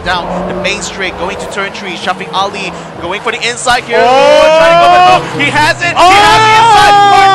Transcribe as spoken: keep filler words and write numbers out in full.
down the main straight, going to turn three, shoving Ali, going for the inside here. Oh! Oh, trying to go for the, he has it! Oh! He has the inside!